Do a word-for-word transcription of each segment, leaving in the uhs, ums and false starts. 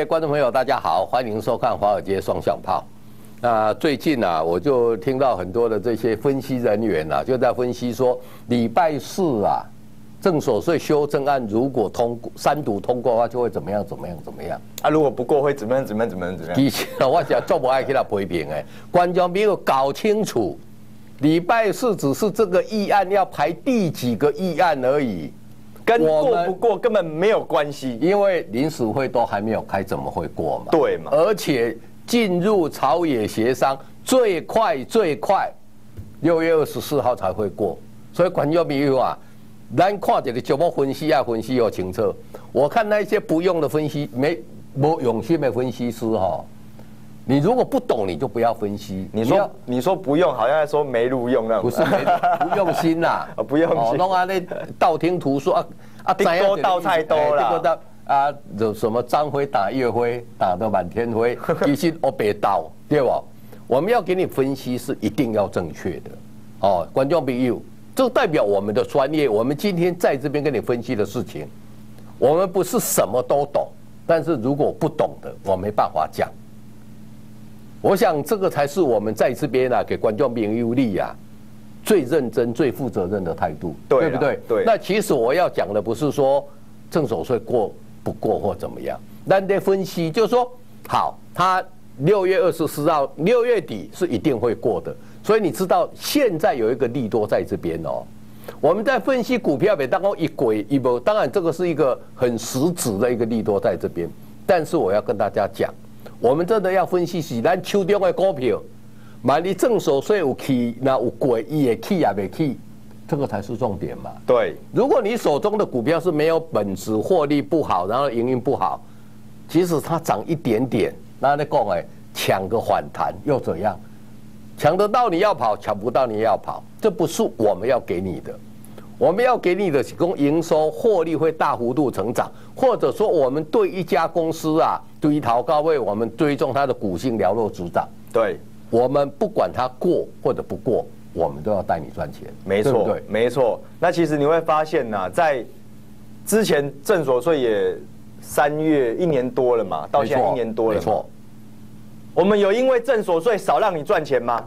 位观众朋友，大家好，欢迎收看《华尔街双响炮》。那最近啊，我就听到很多的这些分析人员啊，就在分析说，礼拜四啊，证所税修正案如果通过三读通过的话，就会怎么样怎么样怎么样啊？如果不过会怎么样怎么样怎么样怎么样？ 其实我想做不爱给他批评哎，观众朋友搞清楚，礼拜四只是这个议案要排第几个议案而已。 跟过不过根本没有关系， 因为临时会都还没有开，怎么会过嘛？ 对嘛？ 而且进入朝野协商，最快最快六月二十四号才会过。所以观众朋友啊，咱看这个节目分析要分析要清楚。我看那些不用的分析，没没用心的分析师哈，你如果不懂，你就不要分析。 你说你说不用，好像在说没录用那种。 不是没不用心啦， 不用心。 弄啊那道听途说啊啊， 多道菜多啦。 啊，有什么张飞打岳飞，打得满天飞，其实我别刀，对吧？我们要给你分析是一定要正确的哦，观众朋友，这代表我们的专业。我们今天在这边跟你分析的事情，我们不是什么都懂，但是如果不懂的，我没办法讲。 我想这个才是我们在这边啊，给观众朋友力啊，最认真、最负责任的态度，对不对？ 对。 那其实我要讲的不是说证所税过不过或怎么样，但得分析，就是说，好，他六月二十四号、六月底是一定会过的，所以你知道现在有一个利多在这边哦。我们在分析股票，别当中一轨一波，当然这个是一个很实质的一个利多在这边，但是我要跟大家讲。 我们真的要分析是咱手中的股票，万一证所税有起，那有过，伊也起也未起，这个才是重点嘛。 对， 如果你手中的股票是没有本质、获利不好，然后营运不好，即使它涨一点点，那你讲哎，抢个反弹又怎样？抢得到你要跑，抢不到你要跑，这不是我们要给你的。 我们要给你的是供营收获利会大幅度成长，或者说我们对一家公司啊，对于陶高位，我们追踪它的股性了若指掌。 对， 我们不管它过或者不过，我们都要带你赚钱。 没错，对对没错。那其实你会发现呐、啊，在之前证所税也三月一年多了嘛，到现在一年多了。没错。我们有因为证所税少让你赚钱吗？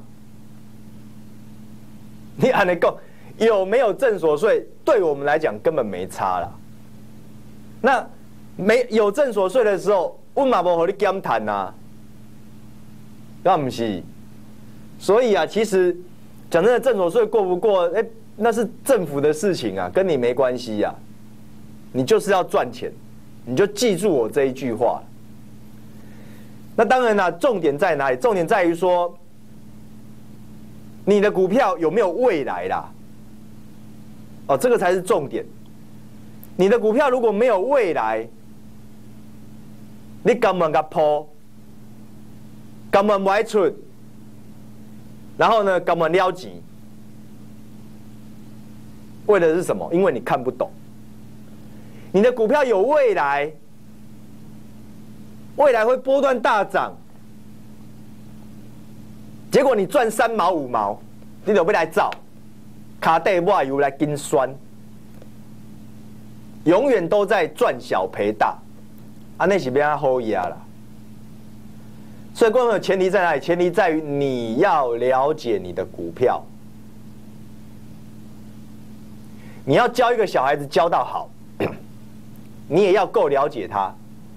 你按你讲。 有没有证所税，对我们来讲根本没差啦。那没有证所税的时候，我嘛无和你减谈呐，那不是。所以啊，其实讲真的，证所税过不过，哎、欸，那是政府的事情啊，跟你没关系呀、啊。你就是要赚钱，你就记住我这一句话。那当然啦，重点在哪里？重点在于说，你的股票有没有未来啦？ 哦，这个才是重点。你的股票如果没有未来，你根本给抛，根本不爱出，然后呢，根本撩急，为的是什么？因为你看不懂。你的股票有未来，未来会波段大涨，结果你赚三毛五毛，你就要来造。 卡带外油来跟酸，永远都在赚小赔大，啊，那是比较好压啦。所以，观众朋友，前提在哪里？前提在于你要了解你的股票，你要教一个小孩子教到好，你也要够了解他。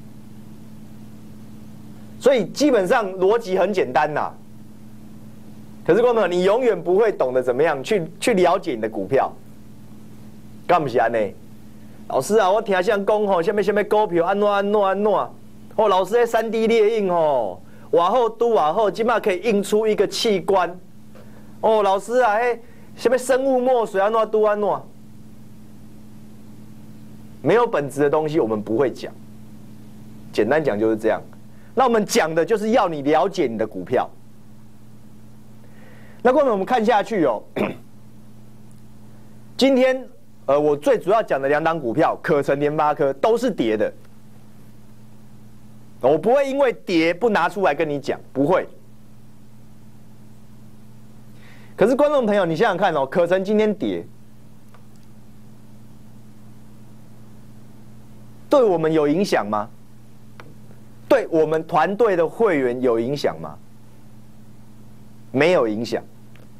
所以，基本上逻辑很简单呐。 可是，观众朋友，你永远不会懂得怎么样去去了解你的股票，干不是安呢？老师啊，我听像讲吼，什么什么股票安怎安怎安怎？哦，老师，那三 D 列印吼，往后都往后，起码可以印出一个器官。哦，老师啊，哎，什么生物墨水安怎都安怎？没有本质的东西，我们不会讲。简单讲就是这样。那我们讲的就是要你了解你的股票。 那观众我们看下去哦，今天呃，我最主要讲的两档股票，可成、联发科都是跌的，我不会因为跌不拿出来跟你讲，不会。可是观众朋友，你想想看哦，可成今天跌，对我们有影响吗？对对我们团队的会员有影响吗？没有影响。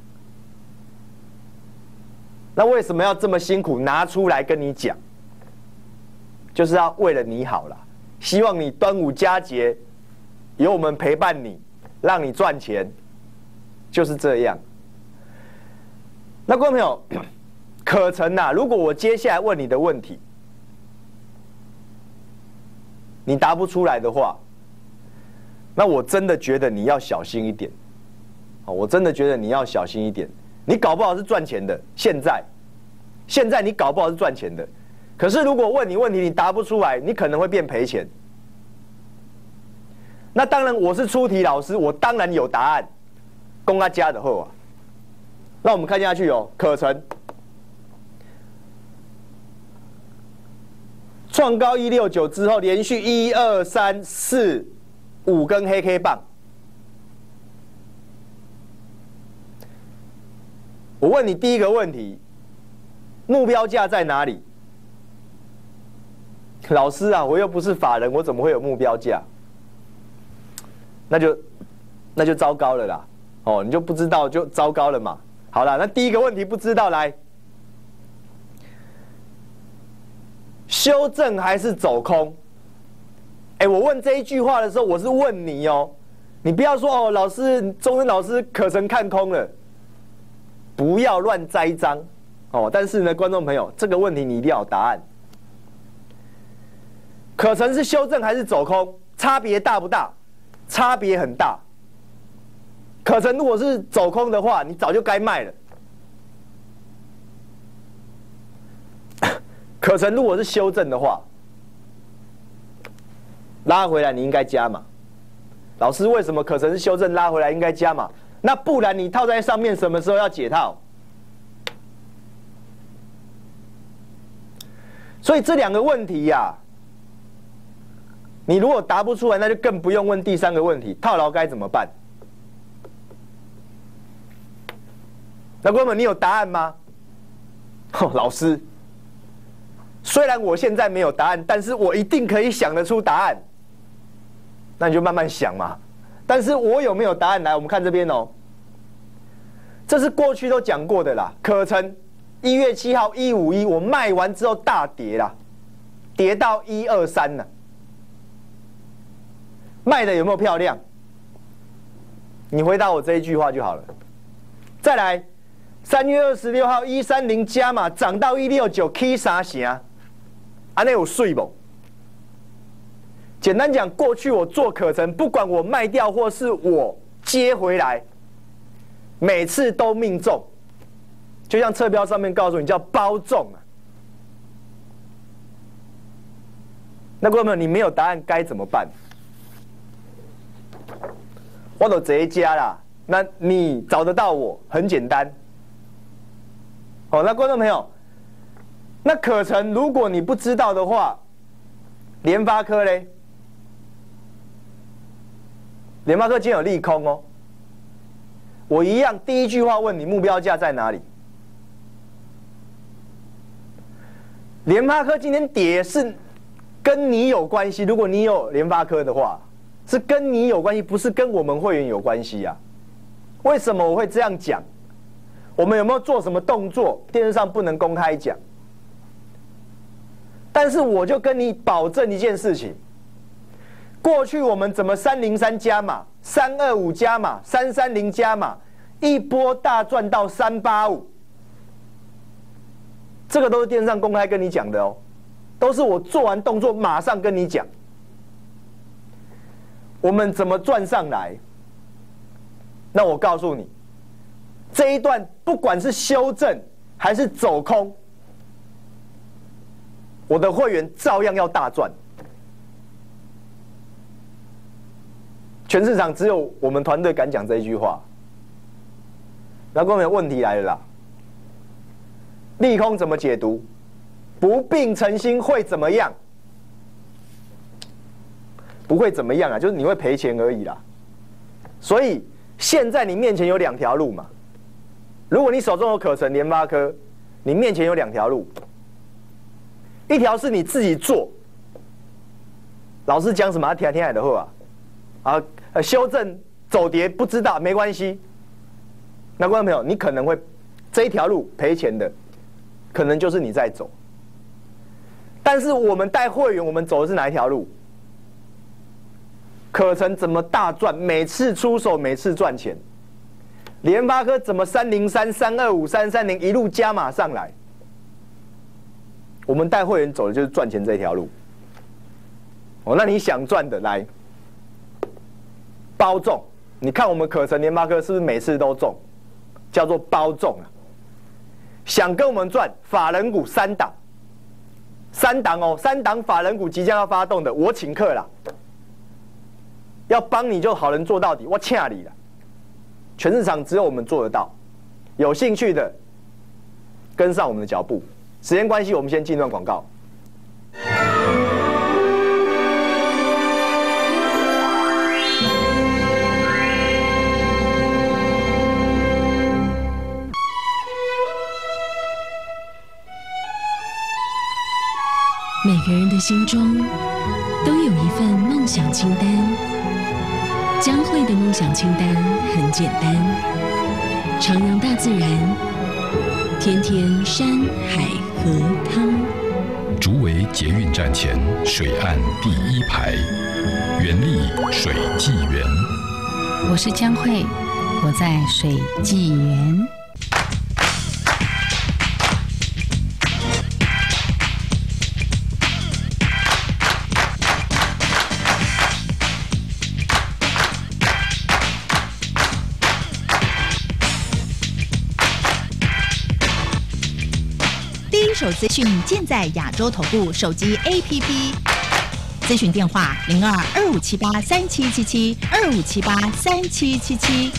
那为什么要这么辛苦拿出来跟你讲？就是要为了你好啦，希望你端午佳节有我们陪伴你，让你赚钱，就是这样。那各位朋友，可成啊，如果我接下来问你的问题，你答不出来的话，那我真的觉得你要小心一点。我真的觉得你要小心一点。你搞不好是赚钱的，现在，现在你搞不好是赚钱的。可是如果问你问题，你答不出来，你可能会变赔钱。那当然，我是出题老师，我当然有答案。供他加的后啊，那我们看下去哦，可成创高一六九之后，连续一二三四五根黑 K 棒。我问你第一个问题，目标价在哪里？老师啊，我又不是法人，我怎么会有目标价？那就那就糟糕了啦！哦，你就不知道就糟糕了嘛。好啦，那第一个问题不知道，来，修正还是走空？哎，我问这一句话的时候，我是问你哦，你不要说哦，老师，中文老师可曾看空了？不要乱栽赃哦。但是呢，观众朋友，这个问题你一定要有答案。可成是修正还是走空？差别大不大？差别很大。可成如果是走空的话，你早就该卖了。可成如果是修正的话，拉回来你应该加码。老师，为什么可成是修正拉回来应该加码？那不然你套在上面什么时候要解套？所以这两个问题呀、啊，你如果答不出来，那就更不用问第三个问题：套牢该怎么办？那哥们，你有答案吗？哦，老师，虽然我现在没有答案，但是我一定可以想得出答案。那你就慢慢想嘛。但是我有没有答案？来，我们看这边哦。这是过去都讲过的啦。可成一月七号一五一，我卖完之后大跌啦，跌到一二三了。卖的有没有漂亮？你回答我这一句话就好了。再来，三月二十六号一三零加码涨到一六九 ，K 三成，安内有水不？简单讲，过去我做可成，不管我卖掉或是我接回来，每次都命中，就像侧标上面告诉你叫包中啊。那各位朋友，你没有答案该怎么办？我都直接加啦，那你找得到我，很简单。好，那观众朋友，那可成如果你不知道的话，联发科嘞？联发科今天有利空哦。我一样，第一句话问你目标价在哪里？联发科今天跌是跟你有关系，如果你有联发科的话，是跟你有关系，不是跟我们会员有关系啊。为什么我会这样讲？我们有没有做什么动作？电视上不能公开讲。但是我就跟你保证一件事情：过去我们怎么三零三加码、三二五加码、三三零加码，一波大赚到三八五，这个都是电视上公开跟你讲的哦，都是我做完动作马上跟你讲。我们怎么赚上来？那我告诉你，这一段不管是修正还是走空，我的会员照样要大赚。全市场只有我们团队敢讲这一句话。那各位问题来了啦，利空怎么解读？不病成心会怎么样？不会怎么样啊，就是你会赔钱而已啦。所以现在你面前有两条路嘛。如果你手中有可成、联发科，你面前有两条路，一条是你自己做， 老师讲什么他听听来的话啊，啊，修正走跌不知道没关系。那观众朋友，你可能会这一条路赔钱的，可能就是你在走。但是我们带会员，我们走的是哪一条路？可成怎么大赚？每次出手，每次赚钱。联发科怎么三零三、三二五、三三零一路加码上来？我们带会员走的就是赚钱这条路。哦，那你想赚的来包中，你看我们可成、联发科是不是每次都中？叫做包中啊！想跟我们赚法人股三档，三档哦，三档法人股即将要发动的，我请客啦！要帮你就好人做到底，我掐你了。全市场只有我们做得到，有兴趣的跟上我们的脚步。时间关系，我们先进段广告。 每个人的心中都有一份梦想清单。江蕙的梦想清单很简单：徜徉大自然，天天山海河汤。 竹围捷运站前水岸第一排，原力水纪元。 我是江蕙，我在水纪元。 手资讯尽在亚洲投顾手机 A P P， 咨询电话零二二五七八三七七七二五七八三七七七。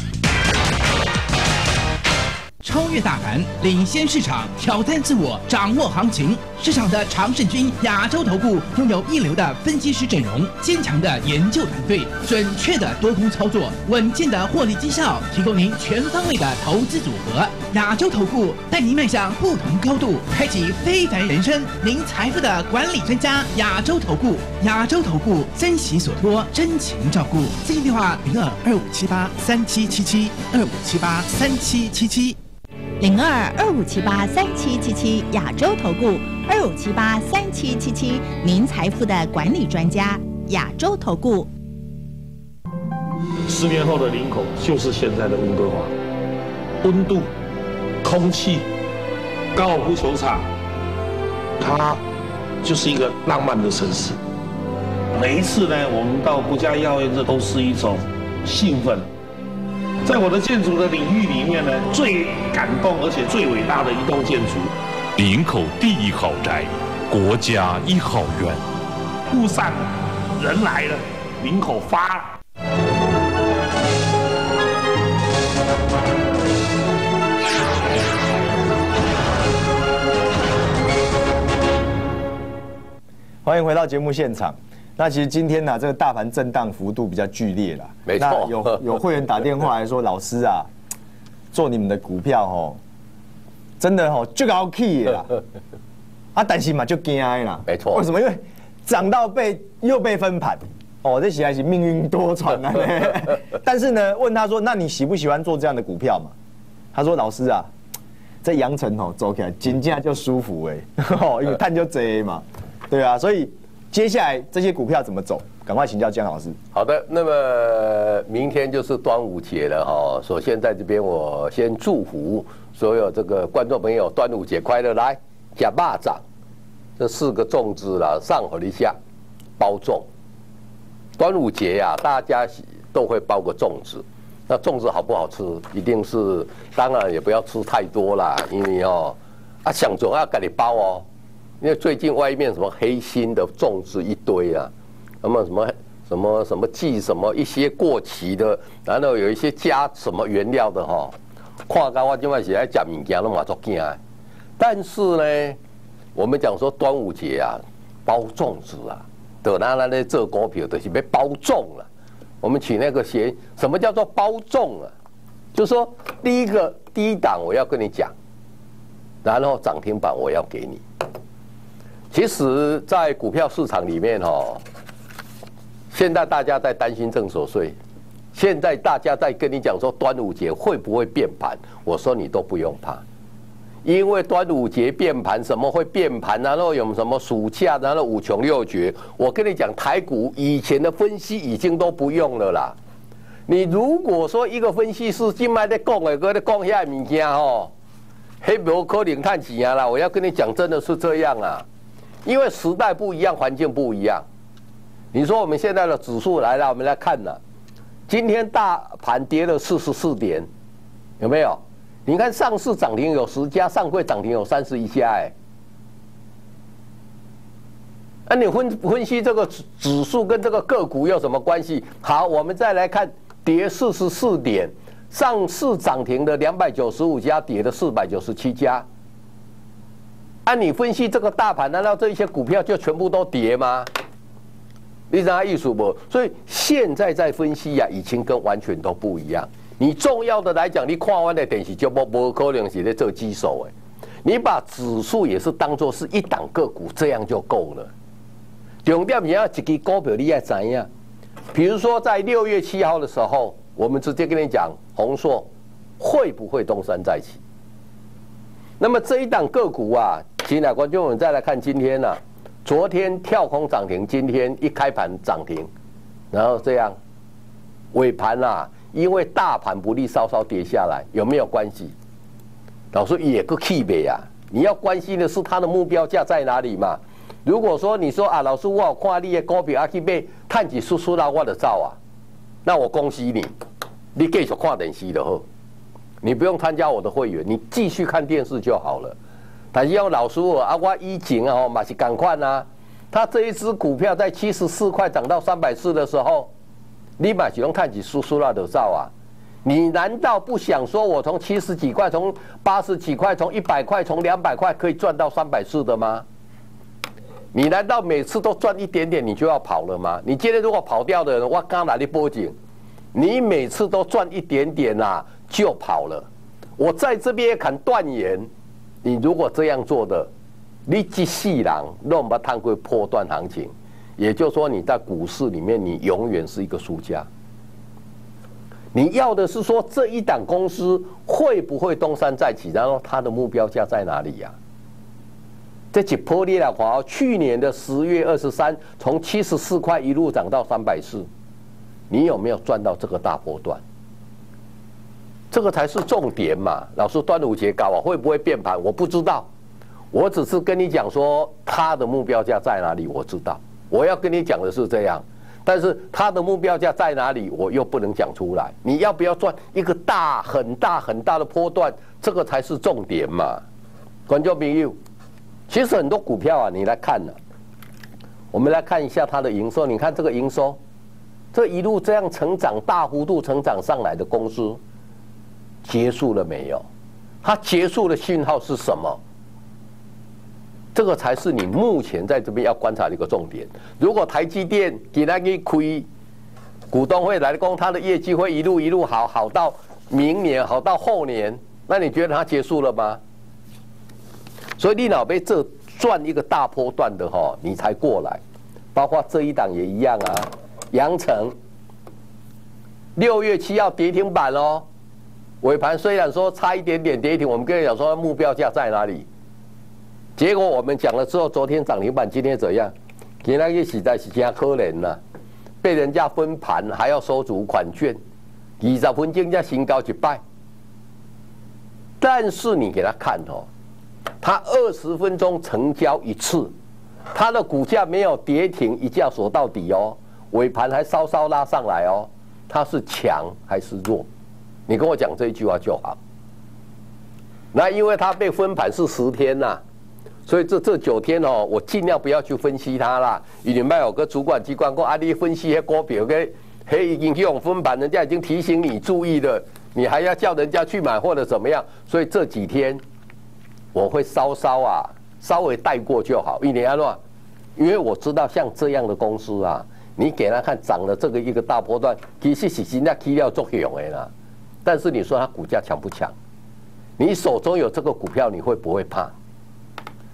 超越大盘，领先市场，挑战自我，掌握行情。市场的常胜军亚洲投顾拥有一流的分析师阵容，坚强的研究团队，准确的多空操作，稳健的获利绩效，提供您全方位的投资组合。亚洲投顾带您迈向不同高度，开启非凡人生。您财富的管理专家，亚洲投顾，亚洲投顾珍惜所托，真情照顾。咨询电话零二二五七八三七七七二五七八三七七七。 零二二五七八三七七七亚洲投顾二五七八三七七七，您财富的管理专家，亚洲投顾。 十年后的林口就是现在的温哥华，温度、空气、高尔夫球场，它就是一个浪漫的城市。每一次呢，我们到国家药院，这都是一种兴奋。在我的建筑的领域里面呢，最感动而且最伟大的一栋建筑， 林口第一豪宅，国家一号院。 路上人来了，林口发了。 欢迎回到节目现场。那其实今天呢、啊，这个大盘震荡幅度比较剧烈啦。 没错。 那有有会员打电话来说，老师啊，做你们的股票吼，真的吼就高 key 啦。啊，但是嘛就惊啦。 没错。 为什么？因为涨到被又被分盘。哦，这实在是命运多舛啊。但是呢，问他说，那你喜不喜欢做这样的股票嘛？他说，老师啊，在阳城吼走起来，金价就舒服哎、欸，因为碳就贼嘛，对啊，所以。接下来这些股票怎么走？赶快请教姜老师。 好的，那么明天就是端午节了哈。首先在这边我先祝福所有这个观众朋友端午节快乐！来，假蚂蚱，这四个粽子啦，上火一下，包粽。端午节呀、啊，大家都会包个粽子。那粽子好不好吃？一定是，当然也不要吃太多啦，因为哦，啊想总要给你包哦。因为最近外面什么黑心的粽子一堆啊，那么什么什么什么寄什么一些过期的，然后有一些加什么原料的哈，看到我今晚是来讲物件都嘛足惊的。但是呢，我们讲说端午节啊，包粽子啊，得拿来咧做股票就是要包粽了。我们取那个谐，什么叫做包粽啊？就是说第一个第一档我要跟你讲，然后涨停板我要给你。其实，在股票市场里面哦， 现在大家在担心正所税，现在大家在跟你讲说端午节会不会变盘？我说你都不用怕，因为端午节变盘，什么会变盘？然后有什么暑假，然后五穷六绝？我跟你讲，台股以前的分析已经都不用了啦。你如果说一个分析师今麦在讲的，搁在讲遐物件吼，迄无可能赚钱啊啦！我要跟你讲，真的是这样啊，因为时代不一样，环境不一样。你说我们现在的指数来了，我们来看了，今天大盘跌了四十四点，有没有？你看上市涨停有十家，上柜涨停有三十一家，哎，那你分分析这个指数跟这个个股有什么关系？好，我们再来看跌四十四点，上市涨停的两百九十五家，跌的四百九十七家。按你分析这个大盘，难道这些股票就全部都跌吗？你知道意思不？所以现在在分析呀、啊，已经跟完全都不一样。你重要的来讲，你看完的电视就不不可能是在做基手哎，你把指数也是当作是一档个股，这样就够了。重点你要一支股票你要知道，比如说在六月七号的时候，我们直接跟你讲宏硕会不会东山再起。那么这一档个股啊，亲爱的观众，我们再来看今天啊。昨天跳空涨停，今天一开盘涨停，然后这样尾盘啊，因为大盘不利稍稍跌下来，有没有关系？老师也个气呗呀！你要关心的是它的目标价在哪里嘛？如果说你说啊，老师我有看你的股票啊去买，探几叔叔啦，我就走啊，那我恭喜你，你继续看电视就好，你不用参加我的会员，你继续看电视就好了。但是要老师我啊，我以前啊，嘛是赶快啊。他这一只股票在七十四块涨到三百四的时候，你买是用看起叔叔那的照啊？你难道不想说我从七十几块、从八十几块、从一百块、从两百块可以赚到三百四的吗？你难道每次都赚一点点你就要跑了吗？你今天如果跑掉的人，我刚哪里报警？你每次都赚一点点啊就跑了，我在这边也敢断言。你如果这样做的，你一世人都没探过波段行情，也就是说你在股市里面你永远是一个输家。你要的是说这一档公司会不会东山再起，然后它的目标价在哪里呀、啊？这几波列来看，去年的十月二十三，从七十四块一路涨到三百四，你有没有赚到这个大波段？这个才是重点嘛！老师，端午节高啊，会不会变盘？我不知道，我只是跟你讲说它的目标价在哪里，我知道。我要跟你讲的是这样，但是它的目标价在哪里，我又不能讲出来。你要不要赚一个大、很大、很大的波段？这个才是重点嘛！观众朋友，其实很多股票啊，你来看呢、啊，我们来看一下它的营收。你看这个营收，这一路这样成长、大幅度成长上来的公司。结束了没有？它结束的讯号是什么？这个才是你目前在这边要观察的一个重点。如果台积电给它给亏，股东会来攻，它的业绩会一路一路好，好到明年，好到后年，那你觉得它结束了吗？所以你老被这赚一个大波段的哈，你才过来。包括这一档也一样啊，阳城六月七号跌停板哦。尾盘虽然说差一点点跌停，我们跟你讲说目标价在哪里，结果我们讲了之后，昨天涨停板，今天怎样？今天也实在是真可怜了，被人家分盘，还要收足款券，二十分钟才新高一百。但是你给他看哦，他二十分钟成交一次，他的股价没有跌停，一价锁到底哦，尾盘还稍稍拉上来哦，它是强还是弱？你跟我讲这一句话就好。那因为它被分盘是十天呐、啊，所以这这九天哦，我尽量不要去分析它啦。因为卖有个主管机关说啊，你分析那股票个，嘿已经用分盘，人家已经提醒你注意了，你还要叫人家去买或者怎么样？所以这几天我会稍稍啊，稍微带过就好。一年安诺，因为我知道像这样的公司啊，你给他看涨了这个一个大波段，其实是人家起了作用的啦。但是你说它股价强不强？你手中有这个股票，你会不会怕？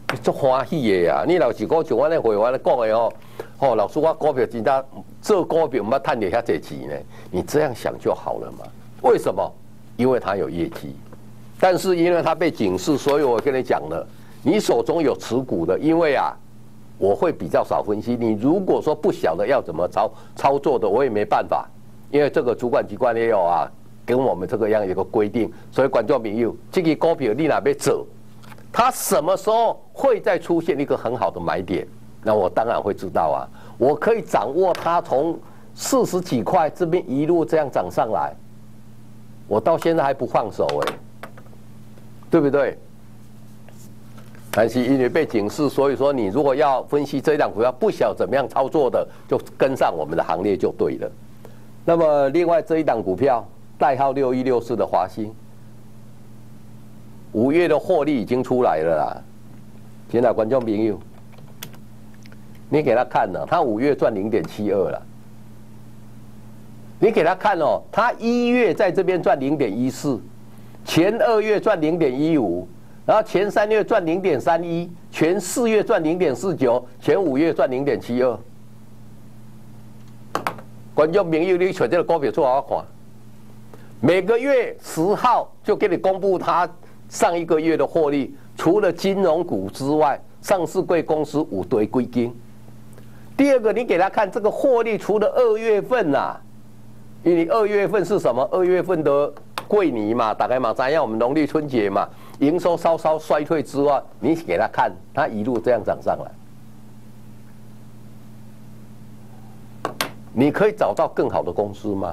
足欢喜的呀！你老是讲像我那会员讲的哦，哦，老师我股票真正做股票唔捌赚到遐济钱呢。你这样想就好了嘛？为什么？因为它有业绩，但是因为它被警示，所以我跟你讲了，你手中有持股的，因为啊，我会比较少分析。你如果说不晓得要怎么操操作的，我也没办法，因为这个主管机关也有啊，跟我们这个样一个规定。所以观众朋友，这个股票你哪边走？它什么时候会再出现一个很好的买点？那我当然会知道啊，我可以掌握它从四十几块这边一路这样涨上来，我到现在还不放手哎，对不对？但是因为被警示，所以说你如果要分析这一档股票不晓怎么样操作的，就跟上我们的行列就对了。那么另外这一档股票代号六一六四的华兴。五月的获利已经出来了啦，现在观众朋友，你给他看了，他五月赚零点七二了。你给他看哦，他一月在这边赚零点一四，前二月赚零点一五，然后前三月赚零点三一，前四月赚零点四九，前五月赚零点七二。观众朋友，你选这个股票出好看，每个月十号就给你公布他。上一个月的获利，除了金融股之外，上市柜公司五堆归金。第二个，你给他看这个获利，除了二月份呐、啊，因为你二月份是什么？二月份的桂尼嘛，大概嘛，咱要我们农历春节嘛，营收稍稍衰退之外，你给他看，它一路这样涨上来，你可以找到更好的公司吗？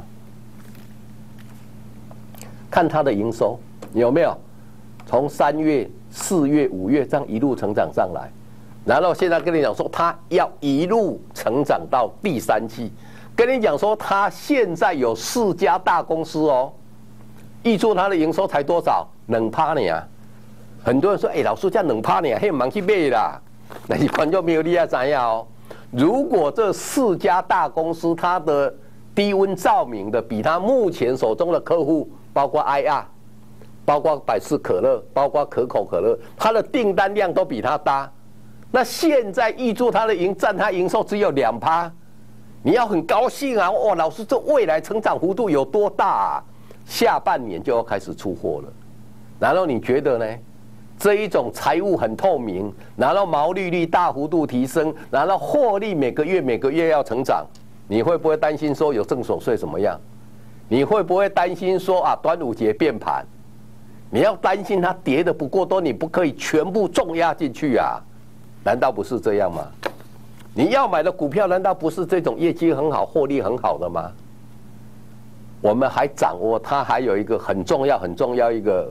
看它的营收有没有？从三月、四月、五月这样一路成长上来，然后现在跟你讲说，它要一路成长到第三季。跟你讲说，它现在有四家大公司哦，预祝它的营收才多少？两趴呢啊！很多人说，哎、欸，老师这样两趴呢，嘿，忙去买啦。但是观众朋友你要知道哦，如果这四家大公司它的低温照明的比它目前手中的客户，包括 I R。包括百事可乐，包括可口可乐，它的订单量都比它大。那现在预祝它的营占它营收只有两趴，你要很高兴啊！哇，老师，这未来成长幅度有多大啊？下半年就要开始出货了。然后你觉得呢？这一种财务很透明，然后毛利率大幅度提升，然后获利每个月每个月要成长，你会不会担心说有正所税怎么样？你会不会担心说啊端午节变盘？你要担心它跌的不够多，你不可以全部重压进去啊？难道不是这样吗？你要买的股票难道不是这种业绩很好、获利很好的吗？我们还掌握它还有一个很重要、很重要一个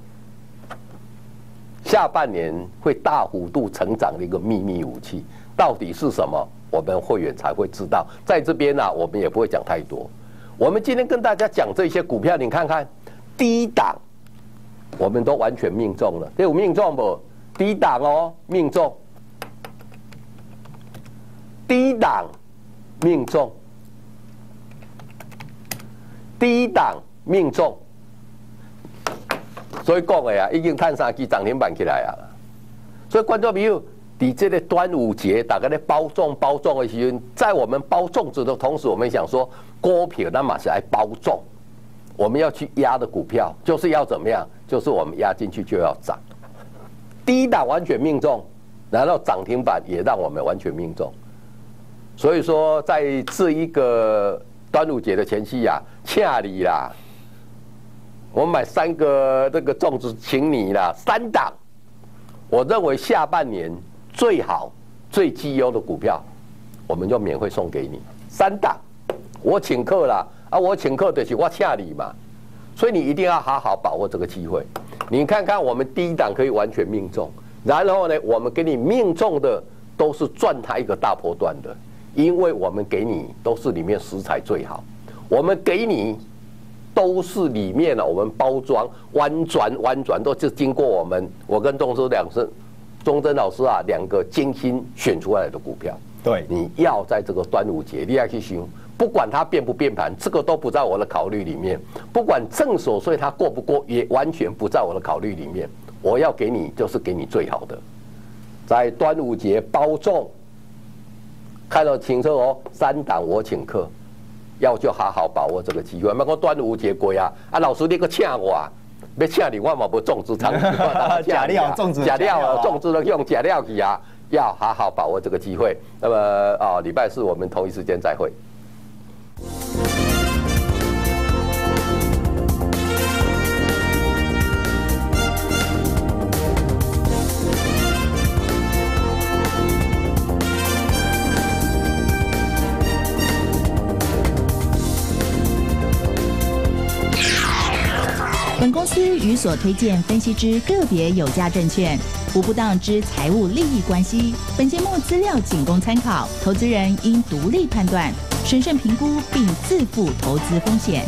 下半年会大幅度成长的一个秘密武器，到底是什么？我们会员才会知道。在这边呢、啊，我们也不会讲太多。我们今天跟大家讲这些股票，你看看低档。我们都完全命中了，这有命中不？低档哦，命中，低档命中，低档命中，所以讲的呀，已经探三支涨停板起来啊。所以观众朋友，在这个端午节，大家在包粽包粽的时候，在我们包粽子的同时，我们想说，股票那嘛是来包粽。我们要去压的股票，就是要怎么样？就是我们压进去就要涨，低档完全命中，然后涨停板也让我们完全命中。所以说，在这一个端午节的前夕呀、啊，恰里啦，我们买三个这个粽子，请你啦，三档。我认为下半年最好、最绩优的股票，我们就免费送给你三档。我请客啦。啊，我请客的是我恰你嘛，所以你一定要好好把握这个机会。你看看我们第一档可以完全命中，然后呢，我们给你命中的都是赚它一个大波段的，因为我们给你都是里面食材最好，我们给你都是里面呢，我们包装弯转弯转都是经过我们我跟钟师两是钟真老师啊两个精心选出来的股票。 对， 你要在这个端午节你要去想。不管它变不变盘，这个都不在我的考虑里面。不管正所税它过不过，也完全不在我的考虑里面。我要给你就是给你最好的， 在端午节包粽，看到请客哦，三档我请客，要就好好把握这个机会。莫讲端午节过啊，啊老师你个请我，要请你我嘛无粽子汤， 假料粽子， 假料粽子都用假料去啊，要好好把握这个机会。那么啊，礼拜四我们同一时间再会。 本公司与所推荐分析之个别有价证券无不当之财务利益关系。本节目资料仅供参考，投资人应独立判断、审慎评估并自负投资风险。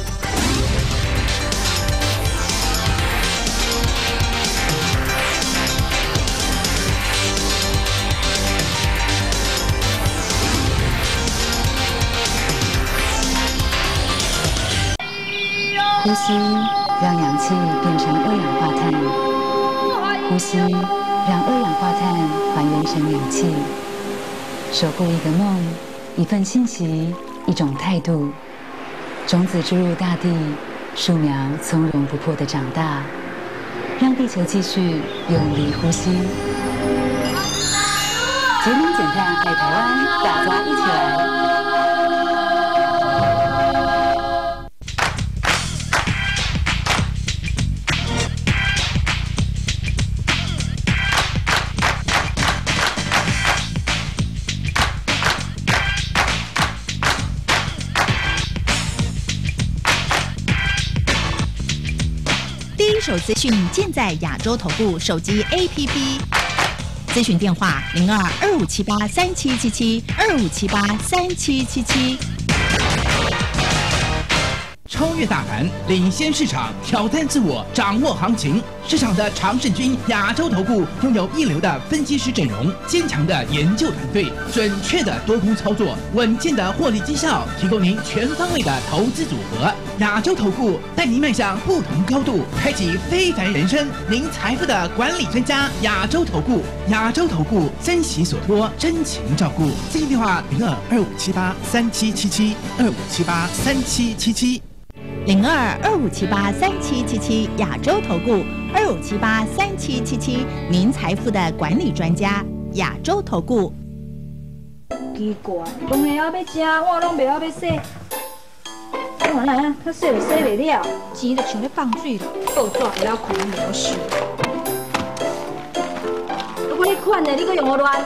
呼吸，让氧气变成二氧化碳；呼吸，让二氧化碳还原成氧气。守护一个梦，一份信息，一种态度。种子注入大地，树苗从容不迫地长大，让地球继续用力呼吸。节能减碳爱台湾，大家一起来！ 第一手资讯尽在亚洲头部手机 A P P， 咨询电话零二二五七八三七七七二五七八三七七七。 超越大盘，领先市场，挑战自我，掌握行情。市场的常胜军，亚洲投顾拥有一流的分析师阵容，坚强的研究团队，准确的多空操作，稳健的获利绩效，提供您全方位的投资组合。亚洲投顾带您迈向不同高度，开启非凡人生。您财富的管理专家，亚洲投顾，亚洲投顾珍惜所托，真情照顾。咨询电话零二二五七八三七七七二五七八三七七七。 零二二五七八三七七七亚洲投顾二五七八三七七七，您财富的管理专家，亚洲投顾。 奇怪，饭的还要吃，我拢袂晓要洗。我来，他洗就洗袂了，钱就像咧放水了，报纸会晓看了事。如果你款的，你搁用我乱？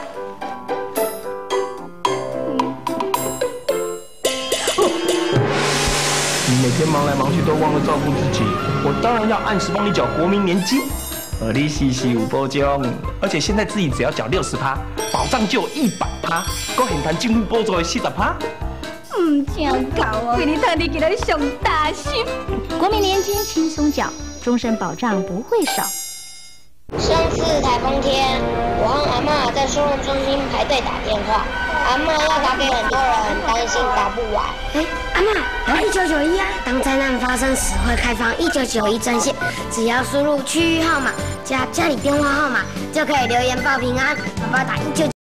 你每天忙来忙去都忘了照顾自己，我当然要按时帮你缴国民年金，而利息是有保障，而且现在自己只要缴六十趴，保障就有一百趴，够很谈政府补助的四十趴。 唔真够啊！为你特地给他上大心。国民年金轻松缴，终身保障不会少。 上次台风天，我和阿嬷在收容中心排队打电话，阿嬷要打给很多人，担心打不完。哎，阿嬷，有一九九一啊！当灾难发生时会开放一九九一专线，只要输入区域号码加家里电话号码，就可以留言报平安。爸爸打一九。